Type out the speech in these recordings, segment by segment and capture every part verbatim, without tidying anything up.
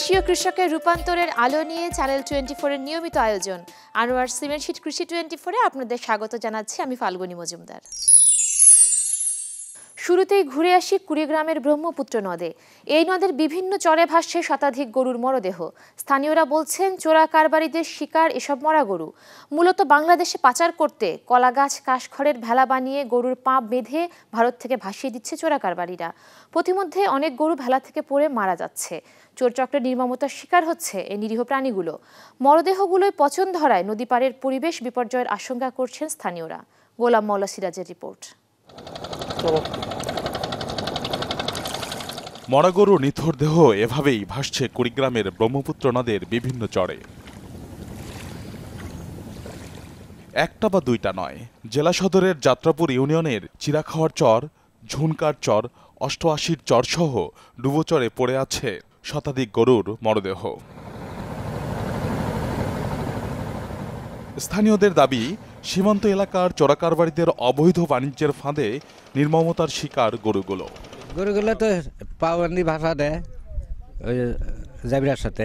দেশীয় কৃষকের রূপান্তরের আলো নিয়ে চ্যানেল টোয়েন্টি ফোর এর নিয়মিত আয়োজন আনোয়ার সিমেন্ট শীট কৃষি টোয়েন্টি ফোর এ আপনাদের স্বাগত জানাচ্ছি আমি ফাল্গুনী মজুমদার। শুরুতেই ঘুরে আসি কুড়িগ্রামের ব্রহ্মপুত্র নদে। এই নদের বিভিন্ন চরে ভাসছে শতাধিক গরুর মরদেহ। স্থানীয়রা বলছেন চোরা কারবারিদের শিকার এসব মরা গরু। মূলত বাংলাদেশে পাচার করতে কলাগাছ কাশখড়ের ভেলা বানিয়ে গরুর পা বেঁধে ভারত থেকে ভাসিয়ে দিচ্ছে চোরা কারবারিরা। পথিমধ্যে অনেক গরু ভেলা থেকে পড়ে মারা যাচ্ছে। চোরচক্রের নির্মমতার শিকার হচ্ছে এই নিরীহ প্রাণীগুলো। মরদেহগুলোয় পচন ধরায় নদী পাড়ের পরিবেশ বিপর্যয়ের আশঙ্কা করছেন স্থানীয়রা। গোলাম মওলা সিরাজের রিপোর্ট। মরা গরু নিথর দেহ এভাবেই ভাসছে কুড়িগ্রামের ব্রহ্মপুত্র নদের বিভিন্ন চরে। একটা বা দুইটা নয়, জেলা সদরের যাত্রাপুর ইউনিয়নের চিরাখাওয়ার চর, ঝুনকার চর, অষ্টআশির চর সহ ডুবোচরে পড়ে আছে শতাধিক গরুর মরদেহ। স্থানীয়দের দাবি, সীমান্ত এলাকার চোরাকারবারিদের অবৈধ বাণিজ্যের ফাঁদে নির্মমতার শিকার গরুগুলো। গরুগুলো তো পাওয়ানি ভাষা দেয় ওই জাবিরার সাথে,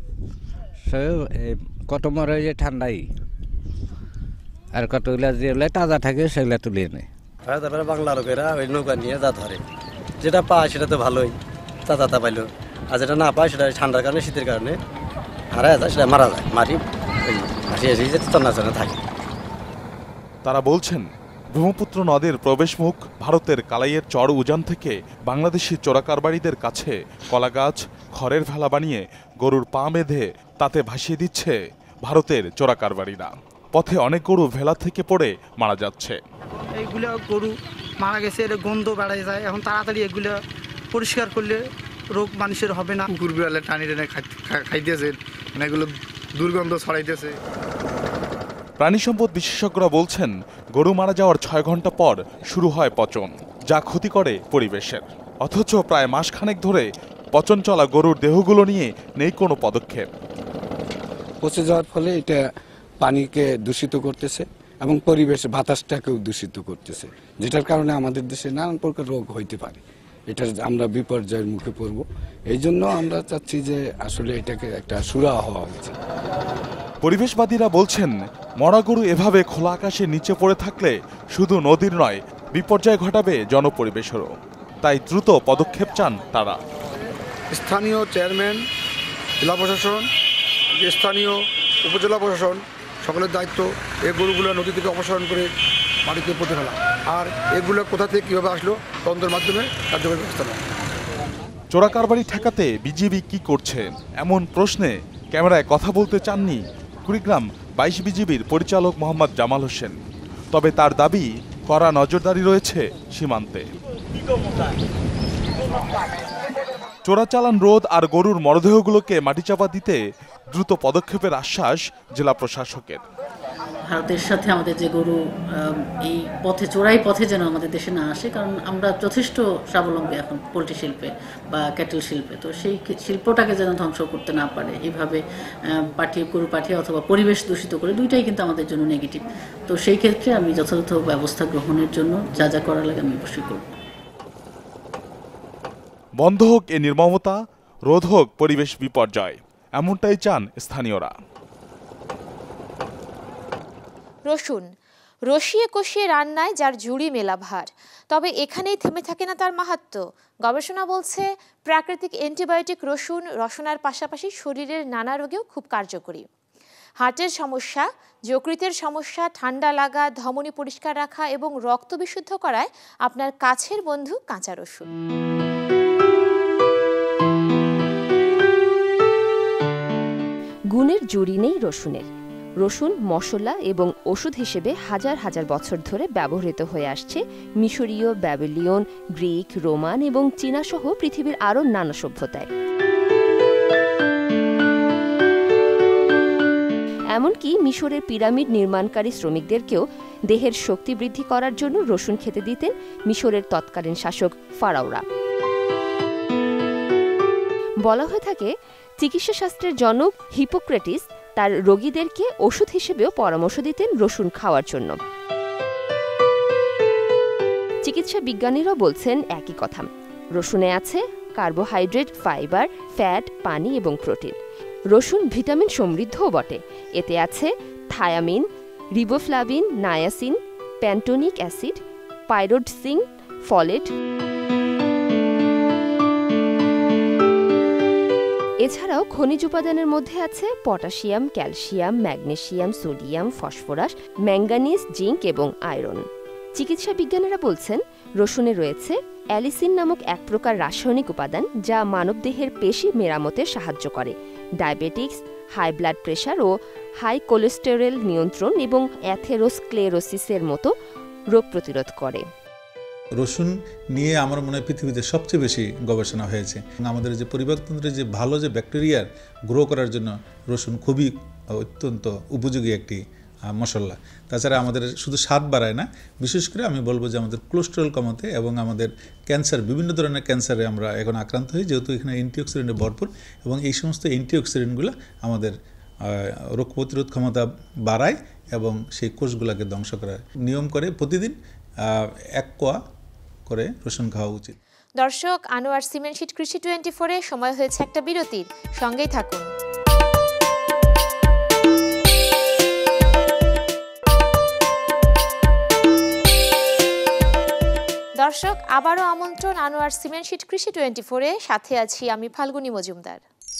কত মরে যে ঠান্ডাই, আর কতগুলো যেগুলো তাজা থাকে সেগুলো তুলিয়ে নেয়। তারপরে বাংলা লোকেরা ওই নৌকা নিয়ে যা ধরে, যেটা পায় সেটা তো ভালোই, তাজা তা পাইলো, আর যেটা না পায় সেটা ঠান্ডার কারণে শীতের কারণে হারা যায়, সেটা মারা যায়, মারি হাসি হাসি যে চন্নাচনে থাকে। তারা বলছেন, ব্রহ্মপুত্র নদের প্রবেশমুখ ভারতের কালাইয়ের চর উজান থেকে বাংলাদেশি চোরাকারবারিদের কাছে কলাগাছ খড়ের ভেলা বানিয়ে গরুর পা বেঁধে তাতে ভাসিয়ে দিচ্ছে ভারতের চোরাকারবারিরা। পথে অনেক গরু ভেলা থেকে পড়ে মারা যাচ্ছে। এইগুলো গরু মারা গেছে, এটা গন্ধ বেড়ায় যায়। এখন তাড়াতাড়ি এগুলো পরিষ্কার করলে রোগ মানুষের হবে না। কুকুর বিড়ালে টানি টেনে খাইতেছে, এগুলো দুর্গন্ধ ছড়াইতেছে। প্রাণী সম্পদ বিশেষজ্ঞরা বলছেন, গরু মারা যাওয়ার ছয় ঘন্টা পর শুরু হয় পচন, যা ক্ষতি করে পরিবেশের। অথচ প্রায় মাসখানেক ধরে পচন চলা গরুর দেহগুলো নিয়ে নেই কোনো পদক্ষেপ। পচে যাওয়ার ফলে এটা পানিকে দূষিত করতেছে এবং পরিবেশ বাতাসটাকেও দূষিত করতেছে, যেটার কারণে আমাদের দেশে নানান প্রকার রোগ হইতে পারে। এটা আমরা বিপর্যয়ের মুখে পড়ব। এই জন্য আমরা চাচ্ছি যে আসলে এটাকে একটা সুরাহা হওয়া উচিত। পরিবেশবাদীরা বলছেন, মরা গরু এভাবে খোলা আকাশের নিচে পড়ে থাকলে শুধু নদীর নয়, বিপর্যয় ঘটাবে জনপরিবেশেরও। তাই দ্রুত পদক্ষেপ চান তারা। স্থানীয় চেয়ারম্যান, জেলা প্রশাসন, স্থানীয় উপজেলা প্রশাসন সকলের দায়িত্ব এই গরুগুলো নদী থেকে অপসারণ করে মাটিতে পুঁতে ফেলা, আর এগুলো কোথা থেকে কীভাবে আসলো তদন্তের মাধ্যমে কার্যকরী ব্যবস্থা নেওয়া। চোরাকারবারি ঠেকাতে বিজিবি কি করছে, এমন প্রশ্নে ক্যামেরায় কথা বলতে চাননি কুড়িগ্রাম বাইশ বিজিবির পরিচালক মোহাম্মদ জামাল হোসেন। তবে তার দাবি, কড়া নজরদারি রয়েছে সীমান্তে। চোরাচালান রোধ আর গরুর মরদেহগুলোকে মাটিচাপা দিতে দ্রুত পদক্ষেপের আশ্বাস জেলা প্রশাসকের। ভারতের সাথে আমাদের যে গরু এই পথে চোরাই পথে যেন আমাদের দেশে না আসে, কারণ আমরা যথেষ্ট স্বাবলম্বী এখন পোলট্রি শিল্পে বা ক্যাটেল শিল্পে। তো সেই শিল্পটাকে যেন ধ্বংস করতে না পারে এইভাবে পাঠিয়ে গরু পাঠিয়ে অথবা পরিবেশ দূষিত করে, দুইটাই কিন্তু আমাদের জন্য নেগেটিভ। তো সেই ক্ষেত্রে আমি যথাযথ ব্যবস্থা গ্রহণের জন্য যা যা করা লাগে আমি অবশ্যই করব। বন্ধ হোক এ নির্মমতা, রোধ হোক পরিবেশ বিপর্যয়, এমনটাই চান স্থানীয়রা। রসুন রসিয়ে কষিয়ে রান্নায় যার ঝুড়ি মেলা ভার, তবে এখানেই থেমে থাকে না তার মাহাত্ম্য। গবেষণা বলছে, প্রাকৃতিক অ্যান্টিবায়োটিক রসুন রসনার পাশাপাশি শরীরের নানা রোগেও খুব কার্যকরী। হার্টের সমস্যা, যকৃতের সমস্যা, ঠান্ডা লাগা, ধমনী পরিষ্কার রাখা এবং রক্ত বিশুদ্ধ করায় আপনার কাছের বন্ধু কাঁচা রসুন। গুণের জুড়ি নেই রসুনের। রসুন মশলা এবং ওষুধ হিসেবে হাজার হাজার বছর ধরে ব্যবহৃত হয়ে আসছে মিশরীয়, ব্যাবিলিয়ন, গ্রিক, রোমান এবং চীনা সহ পৃথিবীর আরও নানা সভ্যতায়। এমনকি মিশরের পিরামিড নির্মাণকারী শ্রমিকদেরকেও দেহের শক্তি বৃদ্ধি করার জন্য রসুন খেতে দিতেন মিশরের তৎকালীন শাসক ফারাওরা। বলা হয়ে থাকে, চিকিৎসাশাস্ত্রের জনক হিপোক্রেটিস তার রোগীদেরকে ওষুধ হিসেবেও পরামর্শ দিতেন রসুন খাওয়ার জন্য। চিকিৎসা বিজ্ঞানীরাও বলছেন একই কথা। রসুনে আছে কার্বোহাইড্রেট, ফাইবার, ফ্যাট, পানি এবং প্রোটিন। রসুন ভিটামিন সমৃদ্ধও বটে। এতে আছে thiamine, riboflavin, niacin, pantonic acid, pyridoxine, folate. এছাড়াও খনিজ উপাদানের মধ্যে আছে potassium, calcium, magnesium, sodium, phosphorus, manganese, zinc এবং আয়রন। চিকিৎসা বিজ্ঞানীরা বলছেন রসুনে রয়েছে অ্যালিসিন নামক এক প্রকার রাসায়নিক উপাদান যা মানবদেহের পেশি মেরামতে সাহায্য করে, ডায়াবেটিক্স, হাই ব্লাড প্রেশার ও হাই কোলেস্টেরল নিয়ন্ত্রণ এবং অ্যাথেরোস্ক্লেরোসিসের মতো রোগ প্রতিরোধ করে। রসুন নিয়ে আমার মনে হয় পৃথিবীতে সবচেয়ে বেশি গবেষণা হয়েছে। আমাদের যে পরিপাকতন্ত্রে যে ভালো যে ব্যাকটেরিয়ার গ্রো করার জন্য রসুন খুবই অত্যন্ত উপযোগী একটি মশলা। তাছাড়া আমাদের শুধু স্বাদ বাড়ায় না, বিশেষ করে আমি বলবো যে আমাদের কোলেস্টেরল কমাতে এবং আমাদের ক্যান্সার, বিভিন্ন ধরনের ক্যান্সারে আমরা এখন আক্রান্ত হই, যেহেতু এখানে অ্যান্টিঅক্সিডেন্টে ভরপুর, এবং এই সমস্ত অ্যান্টিঅক্সিডেন্টগুলো আমাদের রোগ প্রতিরোধ ক্ষমতা বাড়ায় এবং সেই কোষগুলোকে ধ্বংস করার নিয়ম করে প্রতিদিন এক কোয়া করে রসুন খাওয়া উচিত। দর্শক, আনোয়ার সিমেন্ট শীট কৃষি টোয়েন্টি ফোরে সময় হয়েছে একটা বিরতির, সঙ্গেই থাকুন। দর্শক, আবারও আমন্ত্রণ আনোয়ার সিমেন্ট শীট কৃষি টোয়েন্টি ফোরে, সাথে আছি আমি ফাল্গুনী মজুমদার।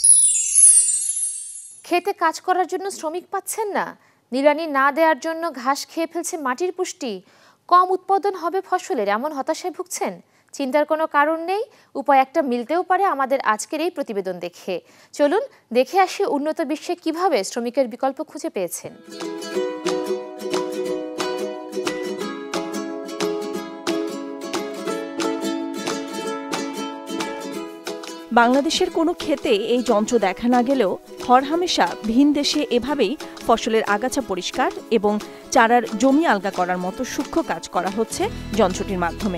খেতে কাজ করার জন্য শ্রমিক পাচ্ছেন না, নিড়ানি না দেওয়ার জন্য ঘাস খেয়ে ফেলছে মাটির পুষ্টি, কম উৎপাদন হবে ফসলের, এমন হতাশায় ভুগছেন? চিন্তার কোনো কারণ নেই, উপায় একটা মিলতেও পারে আমাদের আজকের এই প্রতিবেদন দেখে। চলুন দেখে আসি উন্নত বিশ্বে কিভাবে শ্রমিকের বিকল্প খুঁজে পেয়েছেন। বাংলাদেশের কোনো ক্ষেতে এই যন্ত্র দেখা না গেলেও হরহামেশা ভিন দেশে এভাবেই ফসলের আগাছা পরিষ্কার এবং চারার জমি আলগা করার মতো সূক্ষ্ম কাজ করা হচ্ছে যন্ত্রটির মাধ্যমে।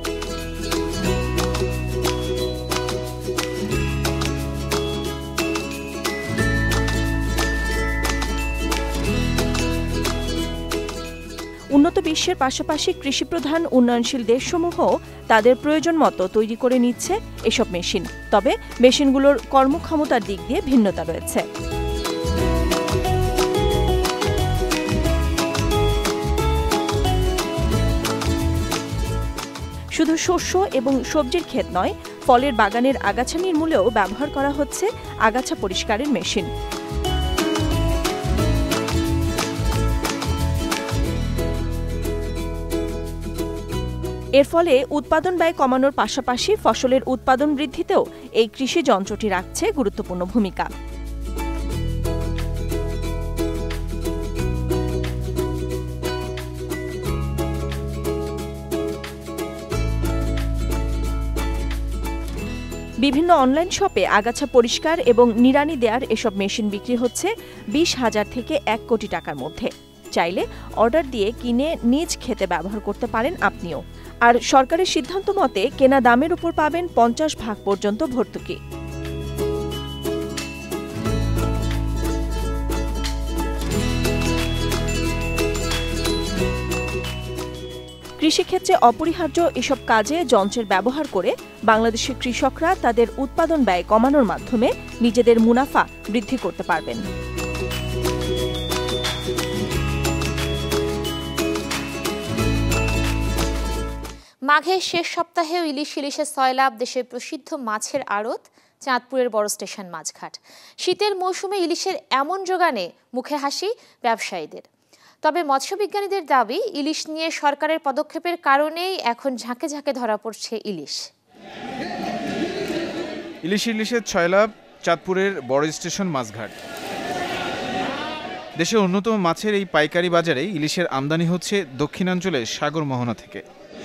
উন্নত বিশ্বের পাশাপাশি কৃষিপ্রধান উন্নয়নশীল দেশসমূহ তাদের প্রয়োজন মতো তৈরি করে নিচ্ছে এসব মেশিন। তবে মেশিনগুলোর কর্মক্ষমতার দিক দিয়ে ভিন্নতা রয়েছে। শুধু শস্য এবং সবজির ক্ষেত নয়, ফলের বাগানের আগাছা নির্মূলেও ব্যবহার করা হচ্ছে আগাছা পরিষ্কারের মেশিন। এর ফলে উৎপাদন ব্যয় কমানোর পাশাপাশি ফসলের উৎপাদন বৃদ্ধিতেও এই কৃষি যন্ত্রটি রাখছে গুরুত্বপূর্ণ ভূমিকা। বিভিন্ন অনলাইন শপে আগাছা পরিষ্কার এবং নিড়ানি দেওয়ার এসব মেশিন বিক্রি হচ্ছে বিশ হাজার থেকে এক কোটি টাকার মধ্যে। চাইলে অর্ডার দিয়ে কিনে নিজ খেতে ব্যবহার করতে পারেন আপনিও। আর সরকারের সিদ্ধান্ত মতে কেনা দামের উপর পাবেন পঞ্চাশ ভাগ পর্যন্ত ভর্তুকি। কৃষিক্ষেত্রে অপরিহার্য এসব কাজে যন্ত্রের ব্যবহার করে বাংলাদেশের কৃষকরা তাদের উৎপাদন ব্যয় কমানোর মাধ্যমে নিজেদের মুনাফা বৃদ্ধি করতে পারবেন। মাঘের শেষ সপ্তাহেও ইলিশ ইলিশের সয়লাভ দেশের প্রসিদ্ধ মাছের আড়ত চাঁদপুরের বড় স্টেশন মাছঘাট। শীতের মৌসুমে ইলিশের এমন যোগানে মুখে হাসি ব্যবসায়ীদের। তবে মৎস্যবিজ্ঞানীদের দাবি, ইলিশ নিয়ে সরকারের পদক্ষেপের কারণেই এখন ঝাঁকে ঝাঁকে ধরা পড়ছে ইলিশ। ইলিশ ইলিশের সয়লাভ চাঁদপুরের বড় স্টেশন মাছঘাট। দেশের অন্যতম মাছের এই পাইকারি বাজারে ইলিশের আমদানি হচ্ছে দক্ষিণাঞ্চলের সাগর মোহনা থেকে।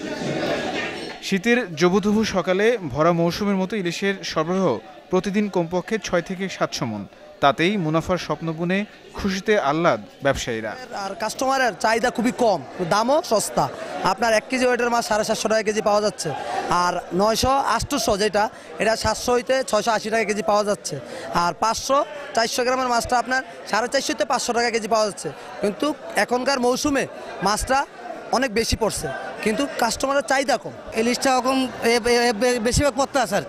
শীতের জবুথবু সকালে ভরা মৌসুমের মতো ইলিশের সরবরাহ প্রতিদিন কমপক্ষে ছয় থেকে সাতশো মন। তাতেই মুনাফার স্বপ্ন বুনে খুশিতে আহ্লাদ ব্যবসায়ীরা। আর কাস্টমারের চাহিদা খুবই কম, দামও সস্তা। আপনার এক কেজি ওয়েটের মাছ সাড়ে সাতশো টাকা কেজি পাওয়া যাচ্ছে, আর নয়শো আটশোশো যেটা এটা সাতশো হইতে ছয়শো আশি টাকা কেজি পাওয়া যাচ্ছে, আর পাঁচশো চারশো গ্রামের মাছটা আপনার সাড়ে চারশো হইতে পাঁচশো টাকা কেজি পাওয়া যাচ্ছে। কিন্তু এখনকার মৌসুমে মাছটা অনেক বেশি পড়ছে, কিন্তু কাস্টমারের চাহিদা কম। ইলিশটা এখন বেশিরভাগ পড়তে আছে আর কি,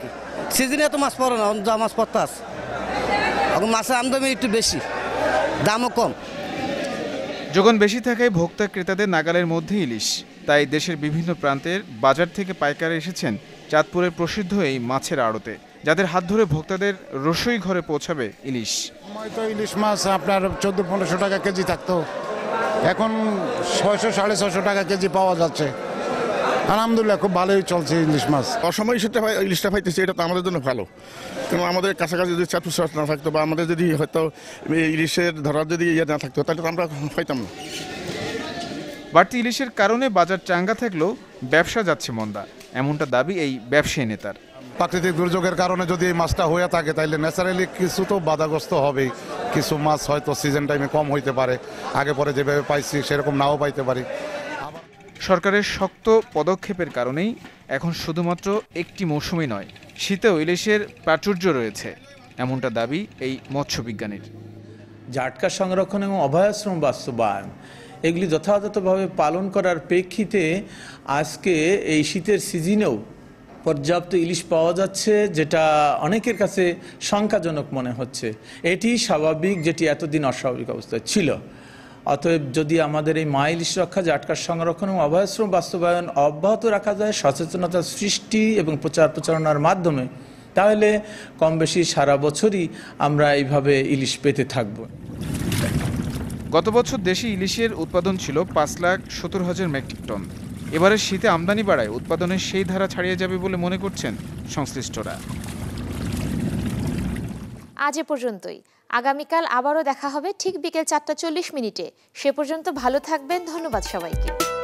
সিজনে এত মাছ পড়ে না, যা মাছ পড়তে আছে এখন মাছের আমদানি একটু বেশি, দামও কম। যোগান বেশি থাকায় ভোক্তা ক্রেতাদের নাগালের মধ্যে ইলিশ, তাই দেশের বিভিন্ন প্রান্তের বাজার থেকে পাইকারি এসেছেন চাঁদপুরের প্রসিদ্ধ এই মাছের আড়তে, যাদের হাত ধরে ভোক্তাদের রসই ঘরে পৌঁছাবে ইলিশ। হয়তো ইলিশ মাছ আপনার চোদ্দ পনেরোশো টাকা কেজি থাকতো, এখন ছয়শো সাড়ে ছয়শো টাকা কেজি পাওয়া যাচ্ছে। আলহামদুলিল্লাহ খুব ভালোই চলছে ইলিশ মাছ। অসময় সেটা ইলিশটা পাইতেছে, এটা তো আমাদের জন্য ভালো, কারণ আমাদের কাছাকাছি যদি চাঁদপুর শহর না থাকতো বা আমাদের যদি হয়তো ইলিশের ধরার যদি ইয়ে না থাকতো তাহলে তো আমরা পাইতাম না। বাড়তি ইলিশের কারণে বাজার চাঙ্গা থাকলেও ব্যবসা যাচ্ছে মন্দা, এমনটা দাবি এই ব্যবসায়ী নেতার। প্রাকৃতিক দুর্যোগের কারণে যদি এই মাছটা হয়ে থাকে তাহলে ন্যাচারালি কিছু তো বাধাগ্রস্ত হবেই, কিছু মাছ হয়তো সিজন টাইমে কম হইতে পারে, আগে পরে যেভাবে পাইছি সেরকম নাও পাইতে পারি। সরকারের শক্ত পদক্ষেপের কারণেই এখন শুধুমাত্র একটি মৌসুমই নয়, শীতেও ইলিশের প্রাচুর্য রয়েছে, এমনটা দাবি এই মৎস্যবিজ্ঞানীর। জাটকা সংরক্ষণ এবং অভয়াশ্রম বাস্তবায়ন এগুলি যথাযথভাবে পালন করার প্রেক্ষিতে আজকে এই শীতের সিজনেও পর্যাপ্ত ইলিশ পাওয়া যাচ্ছে, যেটা অনেকের কাছে শঙ্কাজনক মনে হচ্ছে। এটি স্বাভাবিক, যেটি এতদিন অস্বাভাবিক অবস্থায় ছিল। অতএব যদি আমাদের এই মা ইলিশ রক্ষা, জাটকার সংরক্ষণ এবং অভয়াশ্রম বাস্তবায়ন অব্যাহত রাখা যায় সচেতনতা সৃষ্টি এবং প্রচার প্রচারণার মাধ্যমে, তাহলে কম বেশি সারা বছরই আমরা এইভাবে ইলিশ পেতে থাকব। গত বছর দেশে ইলিশের উৎপাদন ছিল পাঁচ লাখ সত্তর হাজার মেট্রিক টন। এবারের শীতে আমদানি বাড়ায় উৎপাদনের সেই ধারা ছাড়িয়ে যাবে বলে মনে করছেন সংশ্লিষ্টরা। আজ এ পর্যন্তই। আগামীকাল আবারও দেখা হবে ঠিক বিকেল চারটা চল্লিশ মিনিটে। সে পর্যন্ত ভালো থাকবেন। ধন্যবাদ সবাইকে।